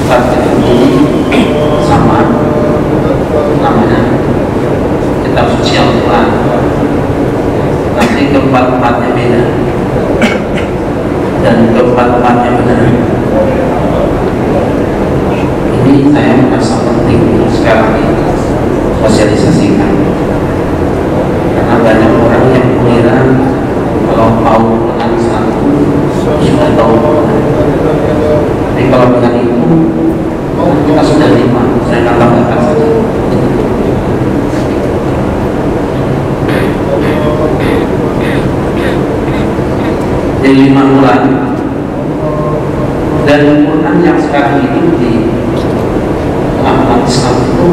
Kitab ini sama, namanya kitab suci Al-Quran, tapi keempat-empatnya beda dan keempat-empatnya benar. Ini saya merasa penting sekarang ini sosialisasikan, karena banyak orang yang mengira kalau tahu Quran satu sudah tahu Quran. Tapi kalau dengan itu kita sudah 5, saya akan tambahkan saja. Jadi 5 Quran, dan Quran yang sekarang ini di dalam Islam itu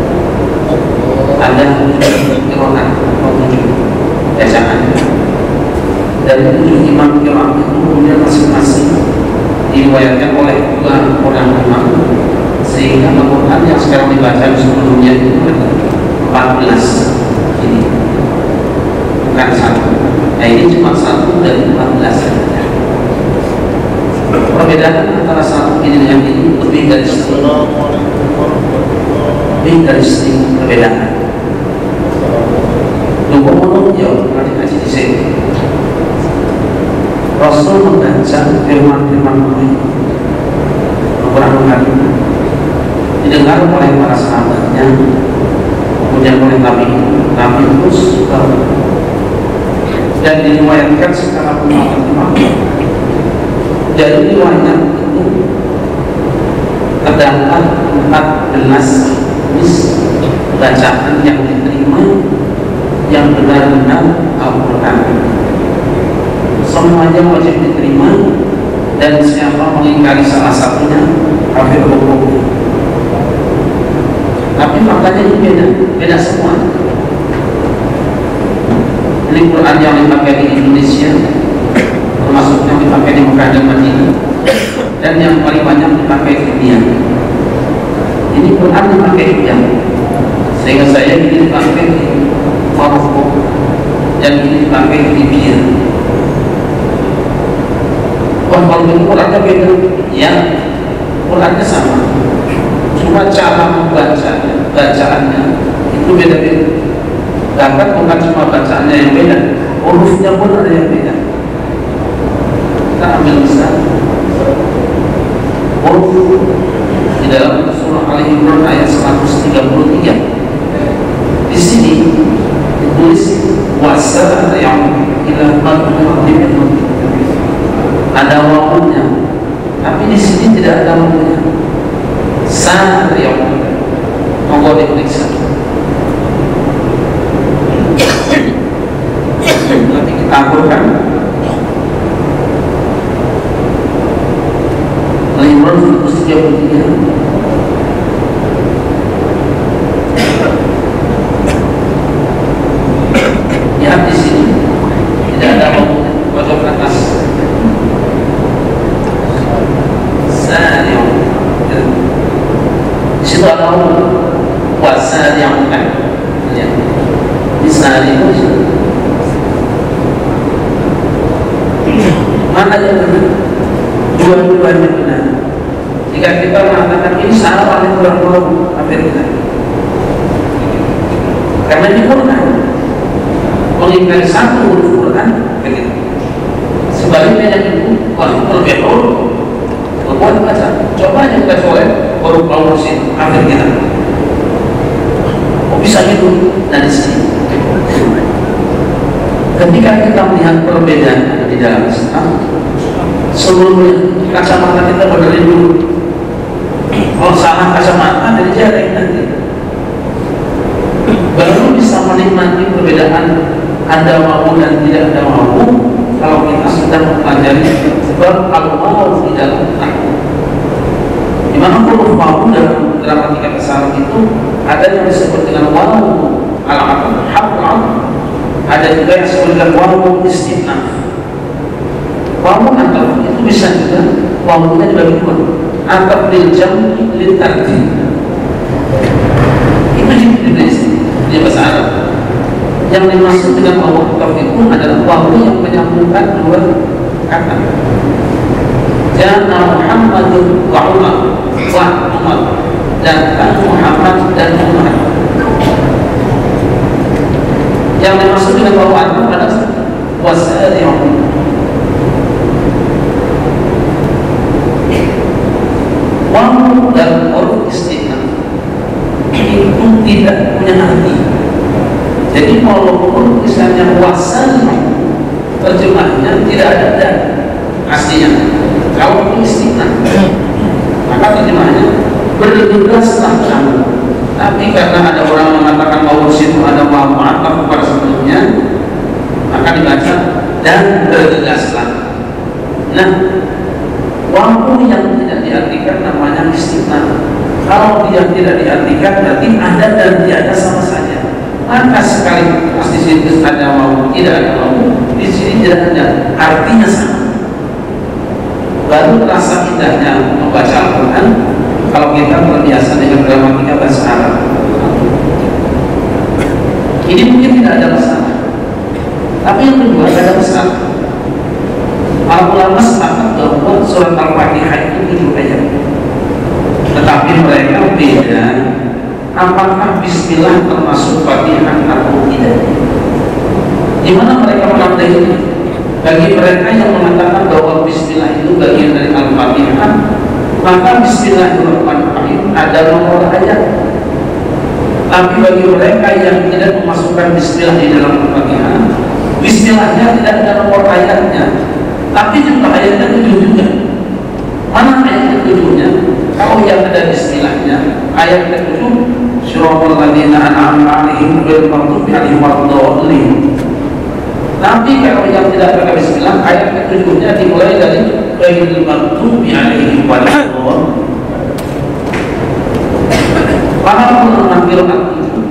ada 7 qiraat atau 7 bacaan, dan 7 imam qiraat itu kemudian masing-masing diriwayatkan oleh 2 orang imam, sehingga Al-Quran yang sekarang dibaca di seluruh dunia itu ada 14 ini, bukan 1. Nah, ini cuma 1 dari 14 saja. Perbedaan antara 1 ini dengan ini lebih dari 1000 perbedaan. Lumpuh jauh nanti kasih di sini. Rasul membaca firman-firman Al-Quran Karim didengar oleh para sahabatnya, kemudian oleh Nabi terus dan diriwayatkan secara umum. Dari riwayat itu terdapat 14 bacaan yang diterima yang benar-benar Al-Quran. Semuanya wajib diterima, dan siapa mengingkari salah satunya kafir hukum. Tapi faktanya ini beda semua. Ini Quran yang dipakai di Indonesia, termasuk yang dipakai di Mekah dan Madinah, dan yang paling banyak dipakai di India. Ini Quran dipakai di India, sehingga saya ini dipakai di Maroko, dan ini dipakai di Libya. Wah, kalau Qurannya beda, ya Qurannya sama, cuma cara membacanya, bacaannya itu beda-beda. Bahkan bukan cuma bacaannya yang beda, hurufnya pun ada yang beda. Kita ambil misal huruf di dalam surah Al-Imran ayat 133. Di sini ditulis wasa yang ada wawunya, tapi di sini tidak ada wawunya. Sa yang monggo diperiksa. Nanti kita akurkan Al-Imran 133. Ya, di sini tidak ada pojok atas. Sari'u. Di situ ada wasari'u kan? Ya. Di sari'u. Mana yang benar? Dua-duanya benar. Jika kita mengatakan ini salah oleh pulau-pulau Amerika, karena ini Quran, mengingkari satu huruf Quran begitu. Sebaliknya yang itu lebih huruf berbuat baca. Coba aja kita colek huruf Al-Quran Amerika. Kok bisa gitu? Nah, di sini ketika kita melihat perbedaan di dalam Islam, seluruhnya kacamata kita benerin dulu. Kalau salah kacamata dari jari nanti, baru bisa menikmati perbedaan ada wawu dan tidak ada wawu. Kalau kita sudah mempelajari sebab al-wawu di dalam Al-Quran, di mana huruf wawu dalam gramatika bahasa Arab itu ada yang disebut dengan wawu al-'atf, ada juga yang disebut dengan wawu istinaf. Wawu ataf itu bisa juga wawunya dibagi dua, ataf lil jam' lil tartib. Itu di bahasa Arab. Yang dimaksud dengan wawu ataf itu adalah wawu yang menyambungkan dua kata. Jana Muhammadun wa Umar. wah Muhammad dan Muhammad dan Muhammad. Yang dimaksud dengan bawaan adalah wasari'un. Wawu dan huruf istighfar itu tidak punya arti. Jadi walaupun misalnya wasan, terjemahnya tidak ada dan aslinya. Kalau itu istighfar, maka terjemahnya bergegaslah kamu. Tapi karena ada orang mengatakan bahwa situ ada wawu ataf pada sebelumnya, maka dibaca dan bergegaslah. Nah, wawu yang tidak diartikan namanya istighfar. Kalau dia tidak diartikan berarti ada dan tiada sama saja. Maka sekali pasti situ ada wawu, tidak ada wawu, di sini tidak ada, artinya sama. Baru rasa indahnya membaca Al-Quran kalau kita terbiasa dengan gramatika bahasa Arab. Ini mungkin tidak ada masalah, tapi yang kedua ada masalah. Para ulama sepakat bahwa surat Al-Fatihah itu 7 ayat, tetapi mereka beda apakah bismillah termasuk Fatihah atau tidak. Di mana mereka menandai ini? Bagi mereka yang mengatakan bahwa bismillah itu bagian dari Al-Fatihah, maka bismillahirrahmanirrahim ada nomor ayat. Tapi bagi mereka yang tidak memasukkan bismillah di dalam Al-Fatihah, bismillahnya tidak ada nomor ayatnya, tapi juga ayatnya 7 juga. Mana ayat ke-7-nya? Kalau yang ada bismillahnya, ayat ke-7, Suratul Ladzina an'amta 'alaihim ghairil maghdubi 'alaihim waladdallin. Tapi kalau yang tidak ada bismillah, ayat ke-7-nya dimulai dari ghairil maghdubi 'alaihim waladdallin. Para ulama Qiraat itu,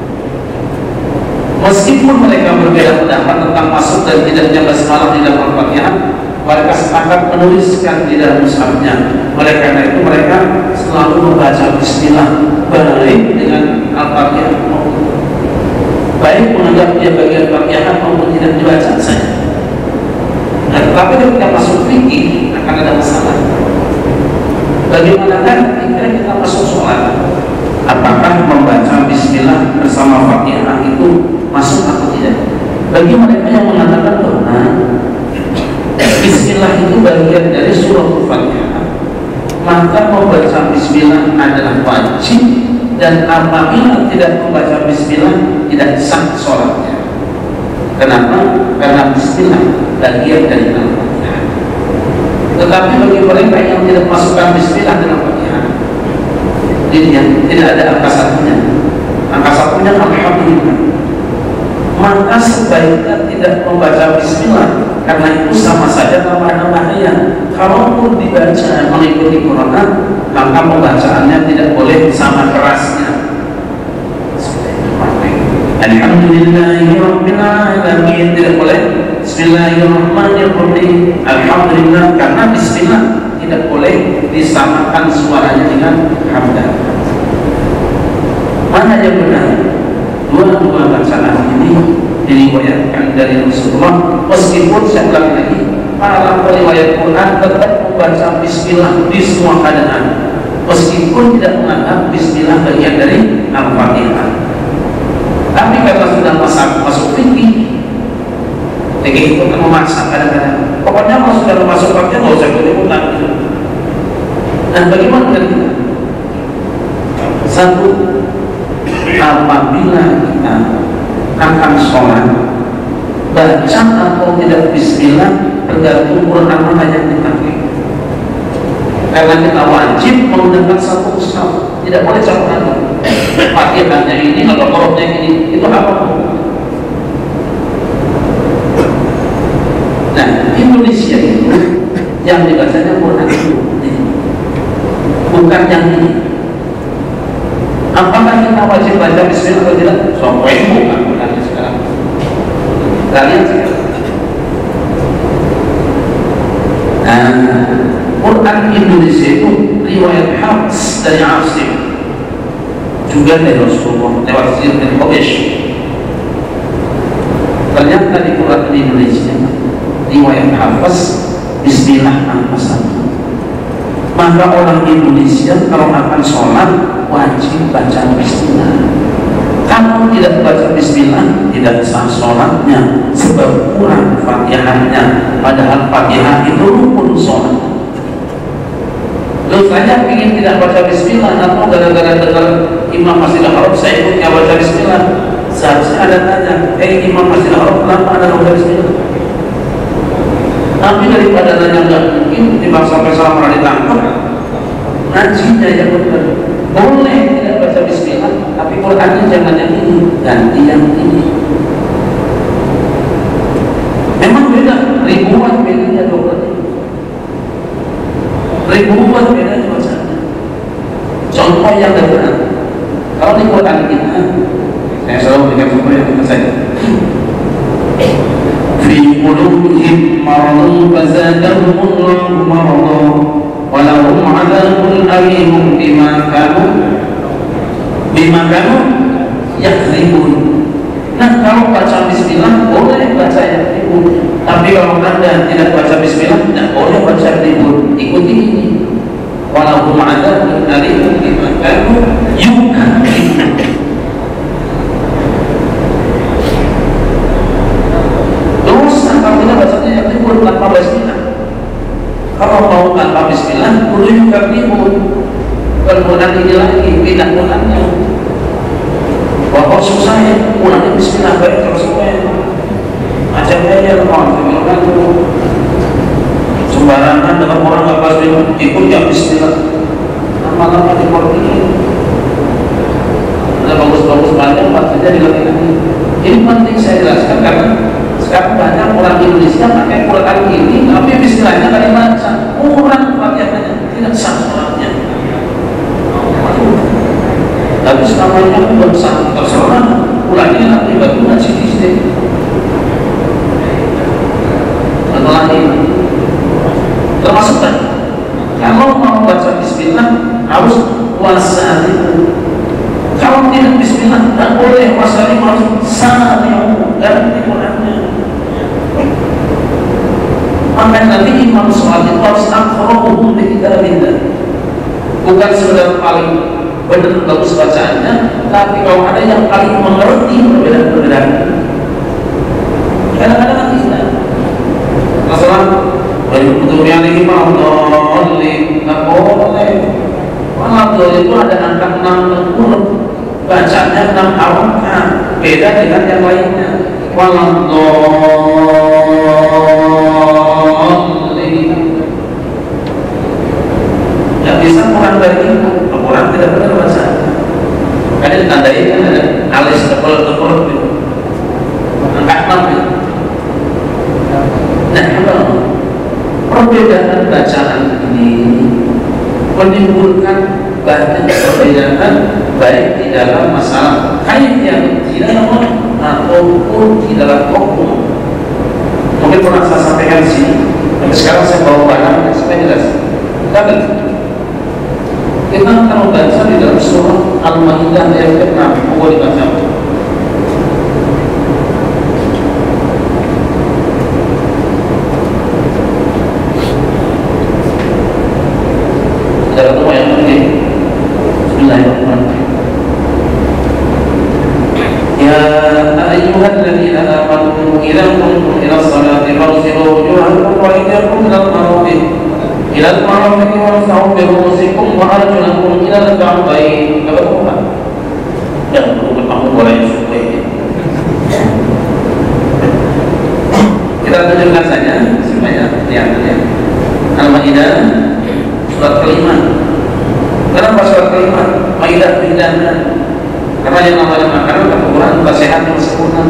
meskipun mereka berbeda pendapat tentang masuk dan tidaknya basmalah di dalam Al-Fatihah, mereka sepakat menuliskan di dalam mushafnya. Oleh karena itu mereka selalu membaca bismillah baik dengan Al-Fatihah, baik menganggap dia bagian Fatihah maupun tidak dibaca saja. Nah, tetapi ketika masuk fikih akan ada masalah. Bagaimana kan ketika kita masuk sholat, apakah membaca bismillah bersama Fatihah itu masuk atau tidak? Bagi mereka yang mengatakan bahwa bismillah itu bagian dari surah Fatihah, maka membaca bismillah adalah wajib, dan apabila tidak membaca bismillah tidak sah sholatnya. Kenapa? Karena bismillah bagian dari Al-Fatihah. Tetapi bagi mereka yang tidak masukkan bismillah dalam Fatihah, tidak ada angka satunya. Angka satunya alhamdulillah. Maka sebaiknya tidak membaca bismillah, karena itu sama saja nama-namanya. Kalaupun dibaca mengikuti Quran, maka pembacaannya tidak boleh sama kerasnya. Alhamdulillahirabbil alamin, tidak boleh Bismillahirrahmanirrahim. Alhamdulillah, karena bismillah tidak boleh disamakan suaranya dengan hamdah. Mana yang benar? Dua-dua bacaan ini diriwayatkan dari Rasulullah. Meskipun saya ulang lagi, para periwayat Quran tetap membaca bismillah di semua keadaan, meskipun tidak menganggap bismillah bagian dari Al-Fatihah. Tapi karena sudah masuk fikih, fikih itu kan memaksa kadang-kadang. Pokoknya kalau sudah masuk Fatihah nggak usah ikut-ikutan gitu. Nah, bagaimana dengan kita? Satu, apabila kita akan sholat, baca atau tidak bismillah tergantung Quran mana yang dipakai. Karena kita wajib menggunakan satu mushaf, tidak boleh campuran. Fatihahnya ini atau hurufnya ini, itu apa? Nah, Indonesia itu yang dibacanya Quran itu, bukan yang ini. Apakah kita wajib baca bismillah atau tidak? Sampai bukan Qurannya sekarang. Kalian sekarang. Nah, Quran Indonesia itu riwayat Hafs dari Asim, juga dari Rasulullah lewat Zaid bin Qubaish. Ternyata di Quran Indonesia riwayat Hafs bismillah tanpa satu. Maka orang Indonesia kalau akan sholat wajib baca bismillah. Kalau tidak baca bismillah tidak sah sholatnya, sebab kurang fatihahnya, padahal fatihah itu rukun sholat. Lalu saya ingin tidak baca bismillah, atau gara-gara dengar Imam Masjidil Haram saya ikut nggak baca bismillah. Seharusnya ada tanya, Imam Masjidil Haram kenapa ada baca bismillah? Tapi daripada nanya nggak mungkin, tiba sampai salah malah ditangkap. Ngajinya yang benar. Boleh tidak baca bismillah, tapi Qurannya jangan yang ini, ganti yang ini. Memang beda, ribuan bedanya dokternya. Ribuan bedanya bacanya. Contoh yang benar. Kalau di Quran kita, saya selalu berikan contoh yang kita saja. Fi qulubihim maradun fazadahumullahu maradan wa lahum 'adzabun alim bima kanu yakzibun. Nah, kalau baca bismillah boleh baca yang ribut, tapi kalau Anda tidak baca bismillah tidak boleh baca ribut. Ikuti ini. Wa lahum 'adzabun alim bima kanu yukadzibun. Kalau kita bacanya yang ribut tanpa bismillah, kalau mau tanpa bismillah kudu juga ribut. Kemudian ini lagi pindah mulanya. Bapak susah ya, mulanya bismillah baik terus semua. Macam aja kan sembarangan dengan orang nggak pasti ikut ya bismillah. Lama-lama dikorbankan. Ada bagus-bagus banyak bacanya dilakukan. Ini penting saya jelaskan karena sekarang banyak orang Indonesia pakai Quran ini, tapi bismillahnya nggak dibaca, kurang fatihahnya, tidak sah sholatnya. Tapi selamanya buat sah terserah, ulangnya nanti bagi ngaji di sini. Setelah ini, termasuk tadi, kalau mau baca bismillah harus wasalimu. Kalau tidak bismillah tidak boleh, wasalimu harus salimu dan di Qurannya. Maka nanti imam sholat itu harus aqra'uhum li kitabillah, bukan sekedar paling benar bagus bacaannya, tapi kalau ada yang paling mengerti perbedaan-perbedaan. Kadang-kadang tidak masalah bentuknya ini ma'udolli nggak boleh. Ma'udolli itu ada angka 6 huruf, bacanya 6 harokat, beda dengan yang lainnya. Nggak bisa kurang dari itu. Quran tidak benar baca. Karena ditandai kan ada alis tebal-tebal gitu. Angka 6 gitu. Nah, perbedaan bacaan ini menimbulkan banyak perbedaan baik di dalam masalah kaidiyah tilawah ataupun di dalam hukum. Mungkin pernah saya sampaikan di sini, tapi sekarang saya bawa barang supaya jelas. Kita kalau baca di dalam surah Al-Maidah ayat ke-6, mau dibaca. Ada ketemu yang ini. Bismillahirrahmanirrahim. Ya ayyuhalladzina amanu idza qumtum ila sholati faghsilu wujuhakum wa aydiyakum ila al-marafiq wamsahu bi ru'usikum wa arjulakum ila al-ka'bayn. Dan perlu kamu boleh supaya kita tunjukkan saja supaya lihat. Al-Maidah surat kelima. Kenapa surat kelima? Maidah pindahnya. Karena yang namanya makanan kekurangan kesehatan yang sempurna.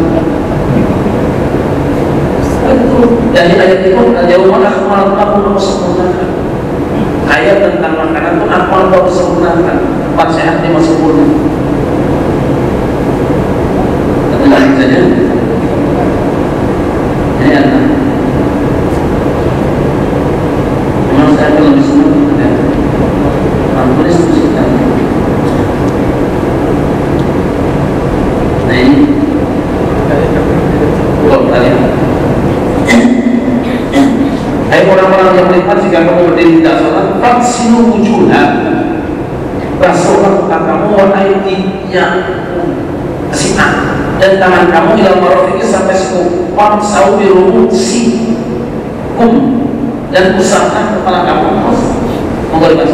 Dari ayat itu al-yawma akmaltu lakum sempurnakan. Ayat tentang makanan pun akmal baru sempurnakan. Tempat sehatnya masih sempurna. Kita lanjut saja. Ini ada. Memang saya akan lebih sempurna. Tulis tuliskan. Nah ini. Kalian. Hai orang-orang yang melihat jika kamu berdiri tidak sholat, faksilu wujuhah, basuhlah muka kamu, wa aydiyakum, dan tangan kamu ila marafiqi sampai siku, wamsahu bi ru'usikum, dan usapkan kepala kamu. Monggo dibaca.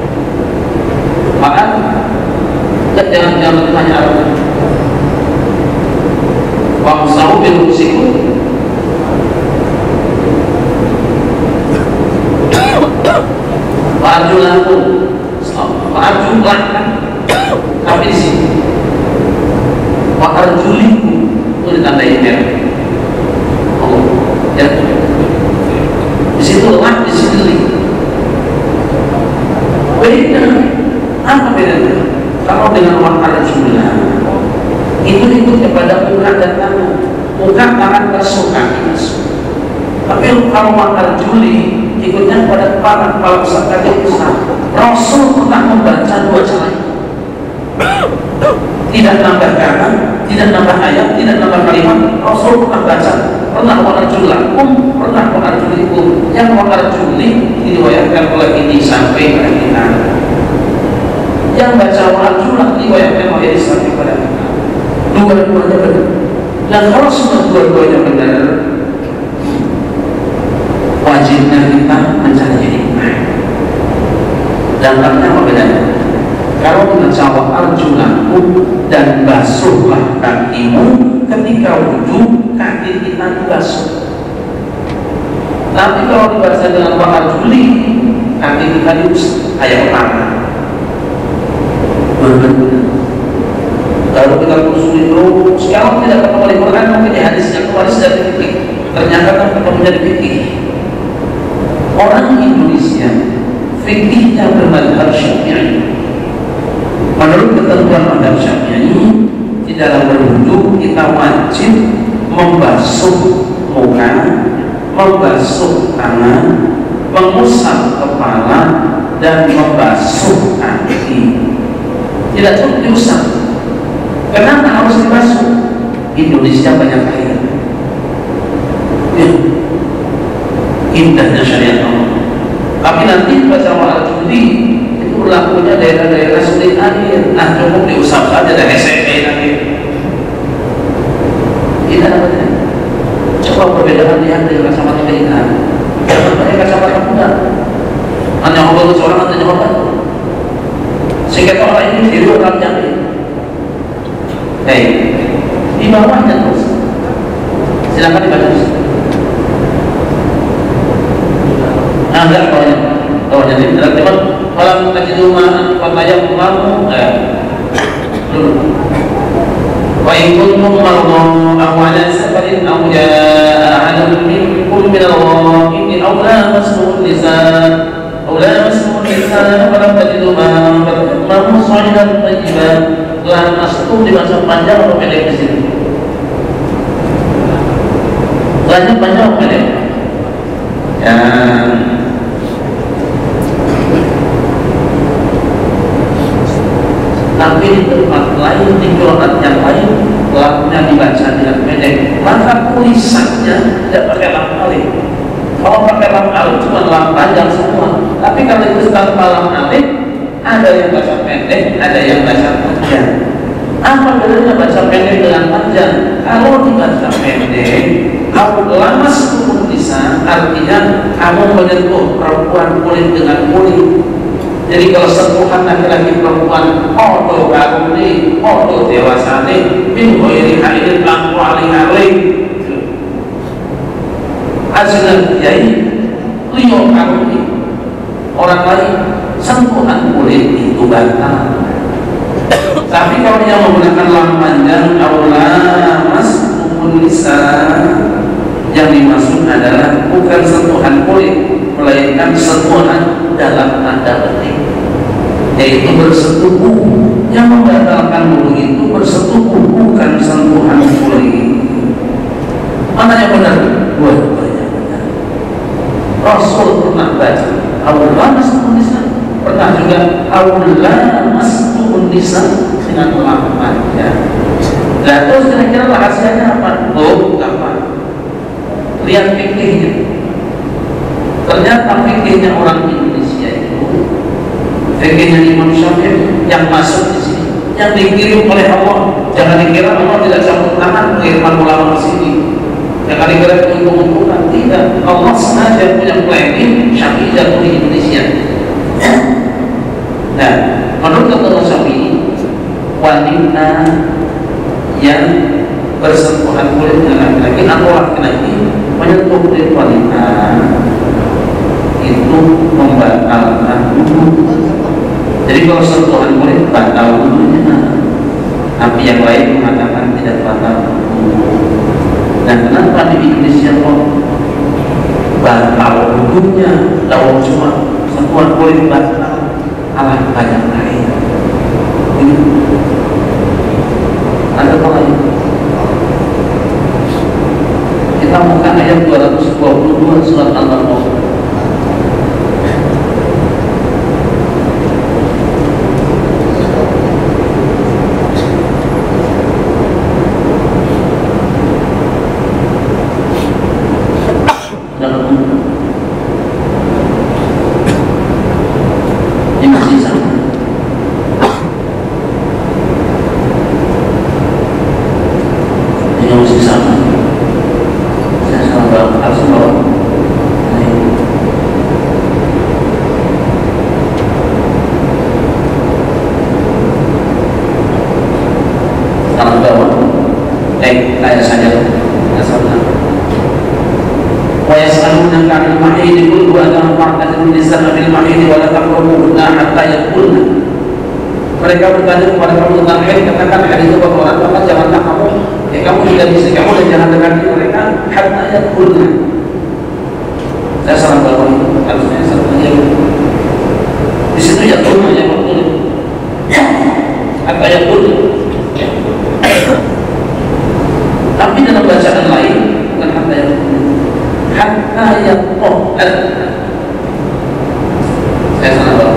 Maka jangan bertanya Arab. Wamsahu bi ru'usikum, wa'arjulakum, wa'arjulakum, tapi di sini wa'arjulikum itu ditandai merah. Oh, ya. Di situ lah, di sini li. Beda. Apa bedanya? Kalau dengan wa'arjulah itu ikut kepada muka dan tangan. Muka, tangan, basuh, kaki, basuh. Tapi kalau wa'arjuli ikutnya pada kepala besar, kaki besar. Rasul pernah membaca dua cara, tidak nambah kata, tidak nambah ayat, tidak nambah kalimat. Rasul pernah baca, pernah wa'arjulakum, pernah wa'arjulikum. Yang wa'arjuli diriwayatkan oleh ini sampai pada kita. Yang baca wa'arjulah diriwayatkan oleh ini sampai pada kita. Dua-duanya benar. Dan kalau sudah dua-duanya benar, wajibnya kita mencari hikmah. Dampaknya apa bedanya? Kalau membaca wa'arjulakum dan basuhlah kakimu, ketika wudhu kaki kita dibasuh. Tapi kalau dibaca dengan wa'arjuli, kaki kita diusap kayak tangan. Kalau kita kusuri dulu, sekarang tidak ketemu di Quran, mungkin di hadisnya kemarin sudah dipikir. Ternyata kan ketemu jadi fikih. Orang Indonesia fikihnya bermadhab Syafi'i. Menurut ketentuan madhab Syafi'i, di dalam berwudu kita wajib membasuh muka, membasuh tangan, mengusap kepala, dan membasuh kaki. Tidak cukup diusap. Kenapa harus dibasuh? Indonesia banyak air. Ya. Indahnya syariat Allah. Tapi nanti baca wa'arjuli itu berlakunya daerah-daerah sulit air. Nah, cukup diusap saja dari SMP nanti. Tidak apa-apa. Coba perbedaan lihat dari kacamata kita. Jangan pakai kacamata muda. Hanya Allah seorang hanya obat. Sehingga orang ini diri orang jadi. Di bawahnya terus. Silakan dibaca. Enggak bawahnya. Bawahnya ini berarti malam tajidu ma'an wa tayammum wa in kuntum marḍā aw 'alā safarin aw jaa'a ahadun minkum min al-ghā'iti aw lamastum an-nisā'a falam tajidu ma'an fatayammamu sa'idan thayyiban. Lamastum dibaca panjang atau pendek di sini? Banyak panjang atau pendek? Ya. Tapi di tempat lain, di qiraat yang lain, lamnya dibaca dengan pendek, maka tulisannya tidak pakai lam alif. Kalau pakai lam alif cuma lam panjang semua. Tapi kalau itu tanpa lam alif, ada yang baca pendek, ada yang baca panjang. Apa bedanya baca pendek dengan panjang? Kalau dibaca pendek, kamu lamas tulisan, artinya kamu menyentuh perempuan kulit dengan kulit. Jadi kalau sentuhan laki-laki perempuan, oto karuni, oto dewasa nih, min ghairi haidin lampu alih-alih. Azlan kiai, liyo karuni, orang lain sentuhan kulit itu batal. Tapi kalau yang menggunakan lam panjang, aulamas lisan, yang dimaksud adalah bukan sentuhan kulit, melainkan sentuhan dalam tanda petik, yaitu bersetubuh. Yang membatalkan wudu itu bersetubuh, bukan sentuhan kulit. Mana yang benar? Dua-duanya benar. Rasul pernah baca aulamas lisan, pernah juga aulamas lisan dengan lam panjang. Nah, terus kira-kira rahasianya apa? Oh, gampang. Lihat fikihnya. Ternyata fikihnya orang Indonesia itu fikihnya Imam Syafi'i yang masuk di sini, yang dikirim oleh Allah. Jangan dikira Allah tidak campur tangan pengiriman ulama ke sini. Jangan dikira untung-untungan, tidak. Allah sengaja punya planning Syafi'i jatuh di Indonesia. Nah, menurut Imam Syafi'i, wanita yang bersentuhan kulit dengan laki-laki atau laki-laki menyentuh kulit wanita itu membatalkan wudu. Jadi kalau sentuhan kulit batal wudunya, tapi yang lain mengatakan tidak batal wudu. Nah, kenapa di Indonesia kok batal wudunya? Kalau cuma sentuhan kulit batal, alah banyak lain. Ada apa lagi? Kita buka ayat 222 surat Al-Baqarah. Mereka bertanya kepada kamu tentang haid, katakan haid itu kotoran, maka janganlah kamu tidak bisa, kamu dan jangan dekati mereka hatta yaqulna. Saya salah bawa itu, harusnya salahnya di situ yaqulna yang betul. Hatta yaqulna. Tapi dalam bacaan lain bukan hatta yaqulna, hatta yaqulna. Saya salah bawa.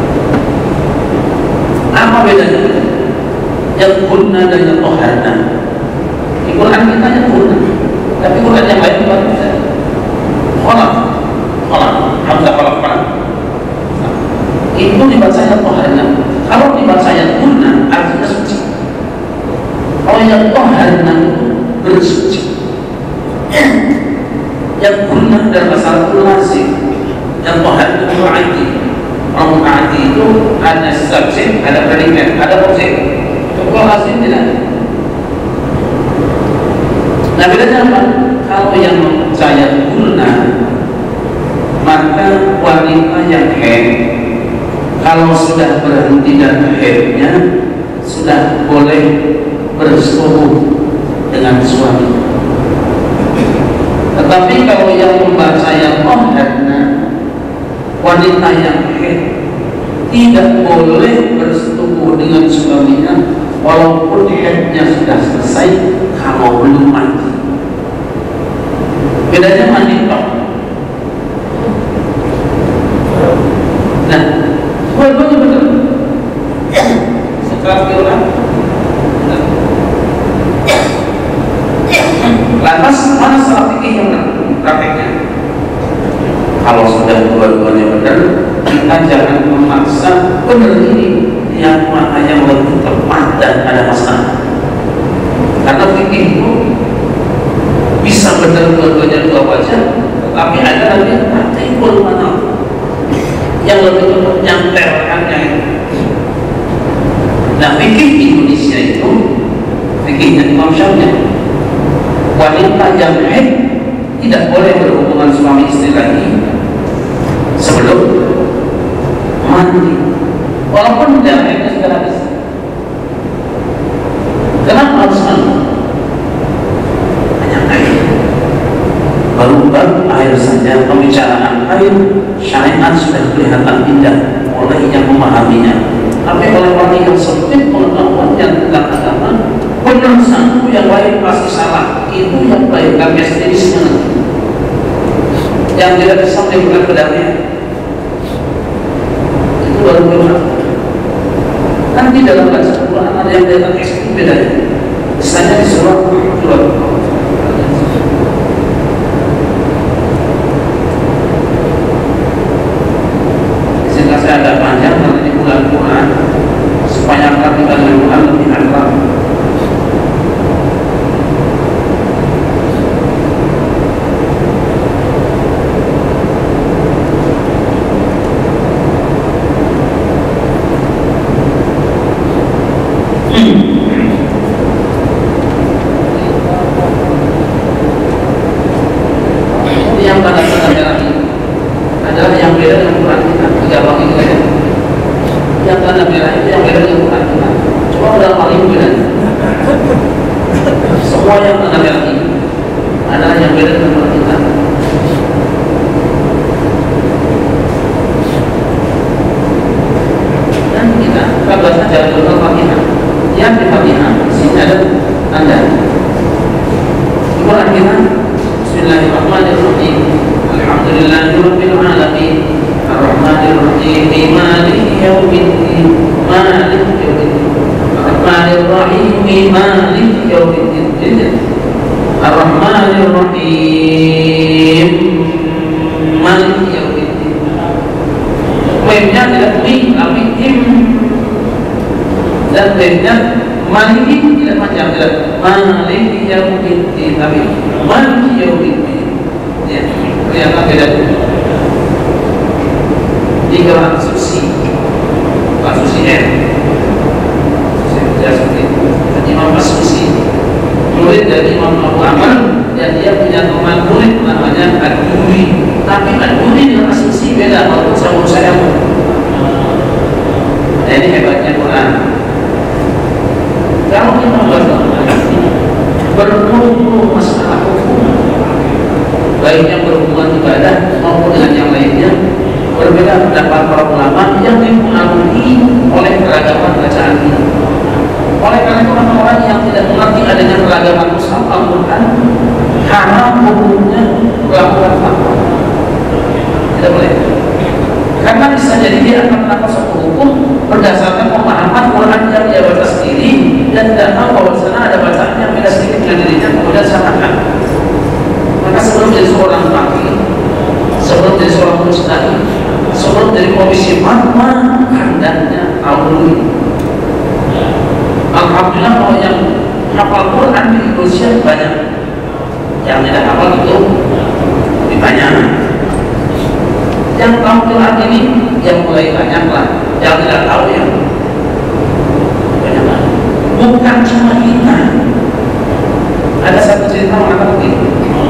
Apa bedanya? Yang kunna dan yang toharna. Di Quran kita yang kunna, tapi Quran yang lain baru bisa. Kolak, hamzah kolak. Itu dibaca yang toharna. Kalau dibaca yang kunna, artinya suci. Kalau yang toharna itu bersuci. Yang kunna dalam bahasa Arab lazim. Yang toharna itu mu'addi. Kalau mu'addi itu ada subjek, ada predikat, ada objek. Kalau lazim tidak. Nah, bedanya apa? Kalau yang mempercaya guna, maka wanita yang haid, kalau sudah berhenti dan haidnya, sudah boleh bersetubuh dengan suami. Tetapi kalau yang mempercaya toharna, wanita yang haid tidak boleh bersetubuh dengan suaminya walaupun haidnya sudah selesai kalau belum mandi. Bedanya mandi tok. Nah, dua-duanya benar. Setelah diulang. Lantas mana salah fikih yang benar? Prakteknya. Kalau sudah dua-duanya benar, kita jangan memaksa benar ini yang mana yang lebih tepat dan ada masalah. Karena fikih itu bisa benar dua-duanya dua wajah, tapi ada lagi yang praktikul mana yang lebih tepat, yang terkannya itu. Nah, fikih Indonesia itu fikihnya Imam Syafi'i, wanita yang haid tidak boleh berhubungan suami istri lagi sebelum mandi, walaupun darahnya sudah habis. Kenapa harus mandi? Hanya air, baru air saja. Pembicaraan air syariat sudah kelihatan indah oleh yang memahaminya. Tapi oleh orang yang sempit pengetahuannya tentang agama, benar satu yang lain pasti salah. Itu yang baik kami estetisnya yang tidak disampaikan pedangnya itu baru benar. Nanti dalam bacaan Quran ada yang datang ekstrim bedanya. Misalnya di surah singkat saya agak panjang karena di bulan Quran, supaya kita dengan Quran lebih akrab. Yang tanda-tanda merah ini adalah yang beda dengan Quran kita. Gampang itu aja. Yang tanda merah itu yang beda dengan Quran kita. Cuma dalam hal ini beda. Semua yang tanda merah ini adalah yang beda dengan Quran kita. Dan kita baca jalur Al-Fatihah. Yang di Fatihah sini ada tanda. Quran kita Bismillahirrahmanirrahim. Alhamdulillahirabbil alamin. Arrahmanirrahim. Maliki yaumiddin. Maliki yaumiddin. Arrahmanirrahim. Maliki yaumiddin. Arrahmanirrahim. Maliki yaumiddin. Webnya tidak mi tapi im. Dan webnya maliki tidak panjang, tidak maliki yaumiddin tapi maliki yaumiddin. Ya, kelihatan beda. Di kelas susi, kelas susi M, seperti itu. Imam As-Susi, murid dari Imam Abu Amr, dan dia punya teman murid namanya Ad-Duri. Tapi Ad-Duri dengan As-Susi beda, walaupun sama saya. Nah, ini hebatnya Quran. Kalau kita berpuluh masalah hukum, baik yang berhubungan ibadah maupun dengan yang lainnya, berbeda pendapat para ulama yang dipengaruhi oleh keragaman bacaan ini. Oleh karena orang-orang yang tidak mengerti adanya keragaman mushaf Al-Quran, haram hukumnya melakukan fatwa. Tidak boleh. Karena bisa jadi dia akan mendapat suatu hukum berdasarkan pemahaman Quran yang dia baca sendiri dan tidak tahu bahwa di sana ada bacaan yang beda sedikit dengan dirinya, kemudian samakan. Maka sebelum jadi seorang fakih, sebelum jadi seorang mujtahid, sebelum jadi komisi fatwa, hendaknya tahu dulu. Alhamdulillah kalau yang hafal Quran di Indonesia banyak, yang tidak hafal itu lebih banyak. Yang tahu Quran ini yang mulai banyak lah, yang tidak tahu ya banyak lah. Bukan cuma kita. Ada satu cerita mengatakan begini.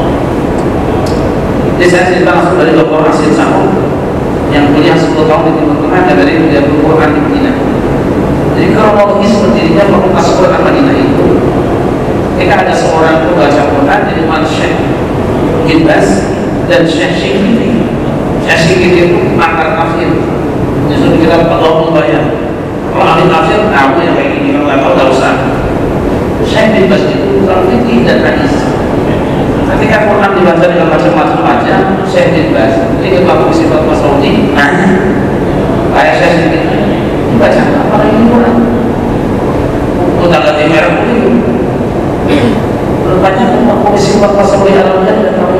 Jadi saya cerita langsung dari Dr. Asyid Sahur yang kuliah 10 tahun di Timur Tengah dan dari kuliah Quran di Madinah. Jadi kronologis berdirinya Fakultas Quran Madinah itu, ketika ada seorang pembaca Quran dari Syekh bin Baz dan Syekh Syekh itu pakar tafsir, justru kita Allah membayar. Kalau ahli tafsir tahu yang kayak gini, kalau nggak tahu nggak usah. Syekh bin Baz itu terlalu fikih dan hadis. Ketika Quran dibaca dengan macam-macam baca, Syekh bin Baz ini ketua komisi fatwa Saudi nanya, kayak Syekh itu dibaca apa ini Quran? Untuk tanggal merah itu. Rupanya ketua komisi fatwa Saudi Arabia tidak tahu.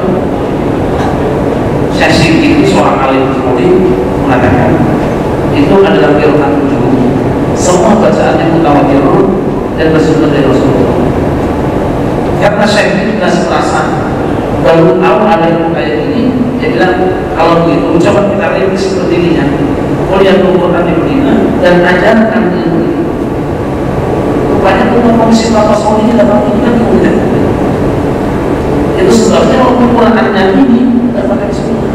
Syekh itu seorang alim Saudi mengatakan itu adalah qiraat wujud. Semua bacaannya mutawatir dan bersumber dari Rasulullah. Karena Syekh itu juga serasa baru tahu ada yang kayak ini, dia bilang kalau begitu coba kita lihat seperti ini ya. Kuliah Quran di Madinah dan ajarkan ilmu ini. Rupanya ketua komisi fatwa Saudi tidak tahu ini kan kemudian. Itu sebabnya waktu Qurannya ini tidak pakai semua.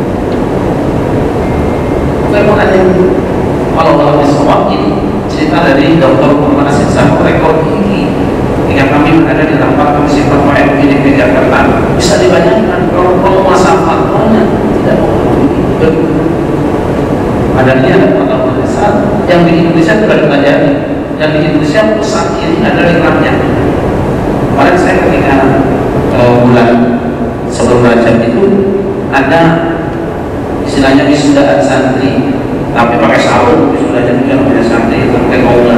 Quran yang kalau disebut ini cerita dari Dr. Muhammad Asyid Sahur rekor tinggi. Ketika kami berada di tempat komisi fatwa MUI di Jakarta, bisa dibayangkan kalau masa fatwanya tidak mengerti. Padahal ini ada fatwa besar yang di Indonesia sudah dipelajari, yang di Indonesia pusat ini ada di Rakyat. Kemarin saya ketika bulan sebelum Rajab itu ada istilahnya wisudaan santri, tapi pakai sarung, wisudanya juga pakai santri, pakai kaula.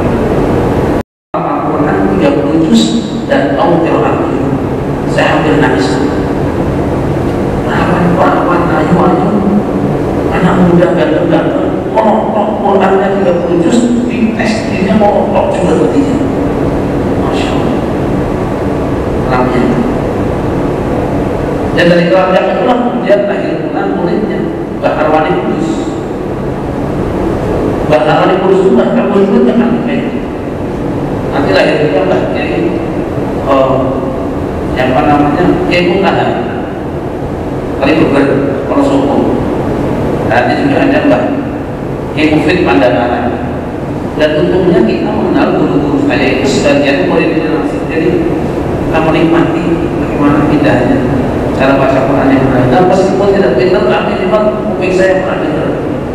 Al-Quran 30 juz dan tahu qiraat. Saya hampir nangis. Ayu anak muda ganteng-ganteng monotok Qurannya 30 juz, di tesnya monotok juga artinya. Masya Allah. Ramnya. Dan dari keluarga itulah kemudian lahir Quran muridnya Mbah Arwani Kudus. Mbah Arwani Kudus itu Mbah Kudus kan nanti lahir juga Mbah Kiai yang apa namanya Kiai Mutahan kali beber Wonosobo. Nanti juga ada Mbah Kiai Mufid Pandanaran. Dan untungnya kita mengenal guru-guru saya itu sebagian murid generasi. Jadi kita menikmati bagaimana indahnya cara baca Quran yang benar. Dan meskipun tidak pintar, tapi memang kuping saya pernah dengar.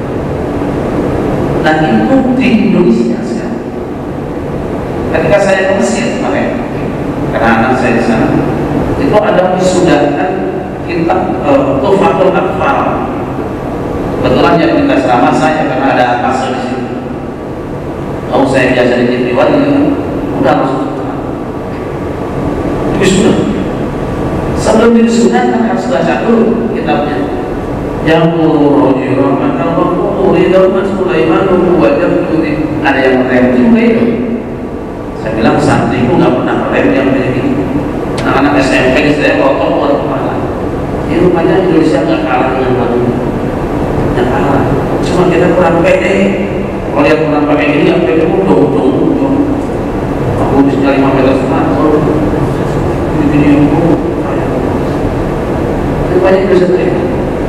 Dan itu di Indonesia sekarang. Ketika saya ke Mesir kemarin, karena anak saya di sana, itu ada wisudakan kitab Tuhfatul Atfal. Kebetulan yang minta selama saya karena ada atas di situ. Kalau saya biasa di TV Wali, udah langsung wisuda. Sebelum disunahkan harus baca dulu kitabnya. Yang Rahman al-Mahmud Ridwan Sulaiman wajah Juri. Ada yang merem juga itu. Saya bilang santri itu nggak pernah merem yang begini. Anak-anak SMP saya potong luar kepala. Ini rupanya Indonesia nggak kalah dengan dunia. Nggak kalah. Cuma kita kurang pede. Kalau yang kurang pakai ini yang pede dong. Aku bisa 5 meter semeter. Begini aku. Banyak dosa hebat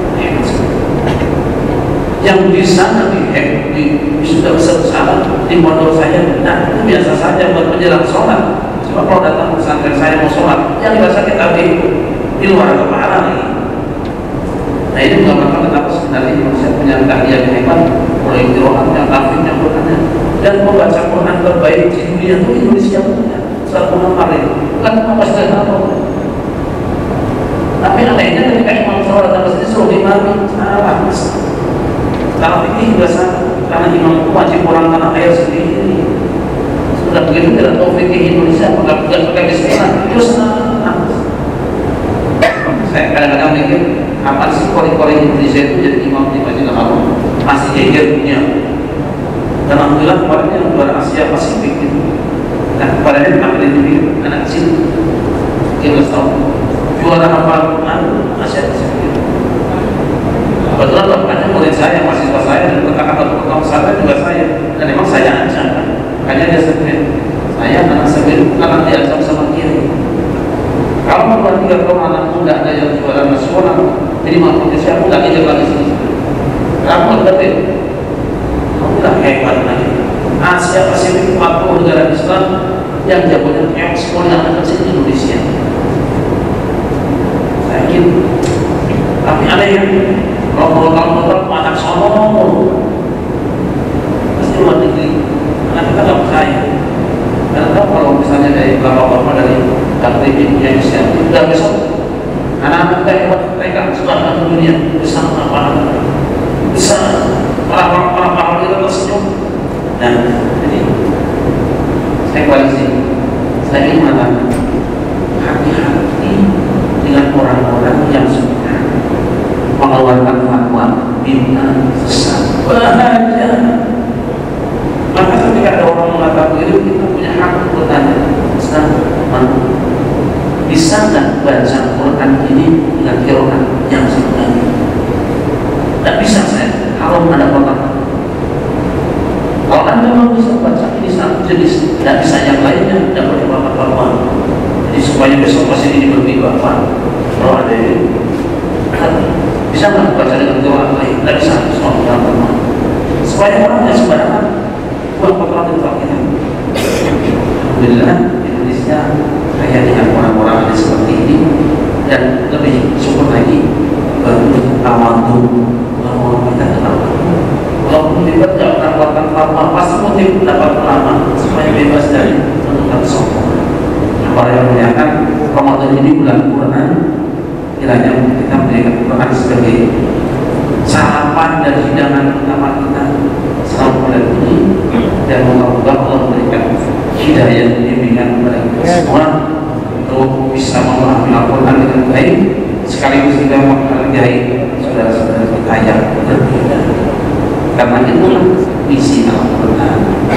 yang di sana sudah besar di pondok saya. Nah itu biasa saja buat menjelang sholat. Coba kalau datang pesantren saya mau sholat, yang biasa kita di luar kepala lagi. Nah ini menggambarkan betapa sebenarnya manusia punya keahlian hebat, mulai kiroat, yang tafsir, yang Qurannya, dan membaca Quran terbaik di dunia itu Indonesia punya. Satu kemarin kan pasti apa? Tapi anehnya ketika imam sholat dan masjid suruh imami, salah mas. Kalau ini juga sama, karena imam itu wajib pulang tanah air sendiri. Sudah begitu tidak tahu fikih Indonesia, maka bukan pakai bismillah, itu salah. Saya kadang-kadang mikir, kapan sih kori-kori Indonesia itu jadi imam di Masjid Al-Haram? Masih jejer punya. Dan alhamdulillah kemarin yang juara Asia Pasifik itu. Nah kemarin akhirnya juga anak kecil, 13 tahun. Juara Al-Quran Asia Pasifik. Kebetulan bapaknya murid saya, mahasiswa saya, dan kata-kata pertama saya juga saya. Dan memang saya ancam kan. Makanya dia sebut saya anak sebut karena dia ancam sama kiri. Kalau membuat 3 tahun anak muda ada yang juara nasional, jadi maksudnya saya aku nggak ngejar lagi sini. Kamu betul, kamu udah hebat lagi. Asia Pasifik 40 negara Islam yang jagonya ekspor yang akan kecil Indonesia. Tapi ada yang kalau anak sombong pasti luar negeri, karena kita nggak percaya. Karena kalau misalnya dari bapak-bapak dari aktivis yang inisiatif, dan besok anak-anak kita hebat, mereka sebagian dunia bisa apa? Bisa orang-orang kita tersenyum. Nah, jadi saya koalisi, saya ingin mengatakan hati-hati dengan orang-orang yang suka mengeluarkan fatwa bid'ah sesat. Bahaya. Maka ketika ada orang mengatakan itu, kita punya hak bertanya, Ustaz, bisa nggak baca Quran ini dengan qiraat yang sebenarnya? Tidak bisa saya, kalau ada kotak. Kalau Anda mau bisa baca ini satu jenis, tidak bisa yang lainnya, tidak boleh bapak fatwa. Jadi supaya besok masih ini berbeda bapak. Kalau ada ini, bisa nggak baca dengan qiraat lain? Tidak bisa, soalnya supaya orangnya sembarangan buat fatwa tentang kita. Alhamdulillah Indonesia kaya dengan orang-orang yang seperti ini, dan lebih syukur lagi baru tawadhu bahwa kita kenal. Walaupun tidak mendapatkan fatwa, pasti motif dapat ulama supaya bebas dari tuntutan sombong. Para yang muliakan, Ramadan ini bulan Quran, kiranya kita menjadikan Quran sebagai sarapan dan hidangan utama kita selama bulan ini, dan moga-moga Allah memberikan hidayah bimbingan kepada kita semua untuk bisa memahami Al-Quran dengan baik, sekaligus juga menghargai saudara-saudara kita yang berbeda. Karena itulah isi Al-Quran.